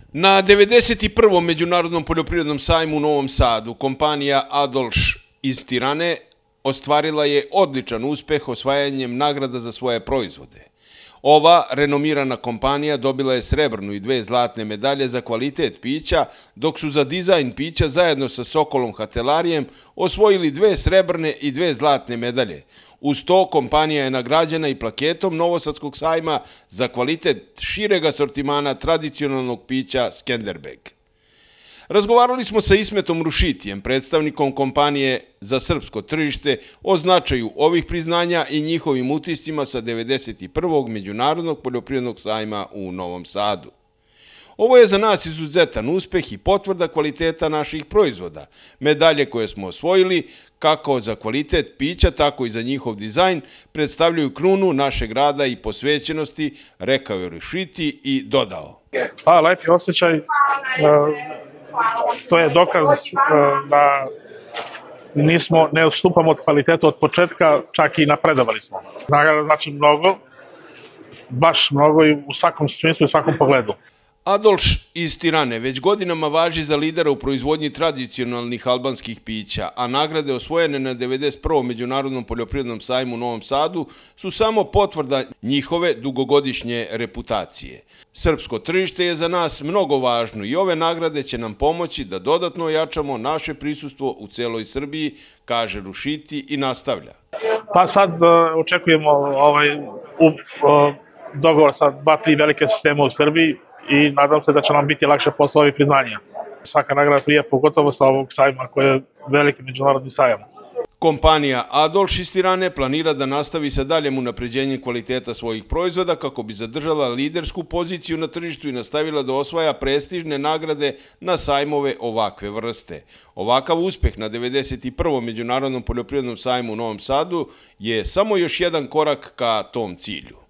Na 91. Međunarodnom poljoprivrednom sajmu u Novom Sadu kompanija Adolš iz Tirane ostvarila je odličan uspeh osvajanjem nagrada za svoje proizvode. Ova renomirana kompanija dobila je srebrnu i 2 zlatne medalje za kvalitet pića, dok su za dizajn pića zajedno sa Sokolom Hatelarijem osvojili 2 srebrne i 2 zlatne medalje. Uz to kompanija je nagrađena i plaketom Novosadskog sajma za kvalitet šireg asortimana tradicionalnog pića Skenderbeg. Razgovarali smo sa Ismetom Rušitijem, predstavnikom kompanije za srpsko tržište, o značaju ovih priznanja i njihovim utiscima sa 91. Međunarodnog poljoprivrednog sajma u Novom Sadu. Ovo je za nas izuzetan uspeh i potvrda kvaliteta naših proizvoda. Medalje koje smo osvojili, kako za kvalitet pića, tako i za njihov dizajn, predstavljaju krunu našeg rada i posvećenosti, rekao je Rušiti i dodao. Lepi osjećaj, to je dokaz da ne odstupamo od kvaliteta od početka, čak i napredovali smo. Nagrada znači mnogo, baš mnogo i u svakom smislu i u svakom pogledu. Adolš iz Tirane već godinama važi za lidera u proizvodnji tradicionalnih albanskih pića, a nagrade osvojene na 91. Međunarodnom poljoprivrednom sajmu u Novom Sadu su samo potvrda njihove dugogodišnje reputacije. Srpsko tržište je za nas mnogo važno i ove nagrade će nam pomoći da dodatno ojačamo naše prisustvo u celoj Srbiji, kaže Rušiti i nastavlja. Pa sad očekujemo dogovor sa 2-3 velike sisteme u Srbiji i nadam se da će nam biti lakše posle ovih priznanja. Svaka nagrada prije, pogotovo sa ovog sajma koji je veliki međunarodni sajam. Kompanija Adolš iz Tirane planira da nastavi sa daljem unapređenjem kvaliteta svojih proizvoda kako bi zadržala lidersku poziciju na tržištu i nastavila da osvaja prestižne nagrade na sajmove ovakve vrste. Ovakav uspeh na 91. Međunarodnom poljoprivrednom sajmu u Novom Sadu je samo još jedan korak ka tom cilju.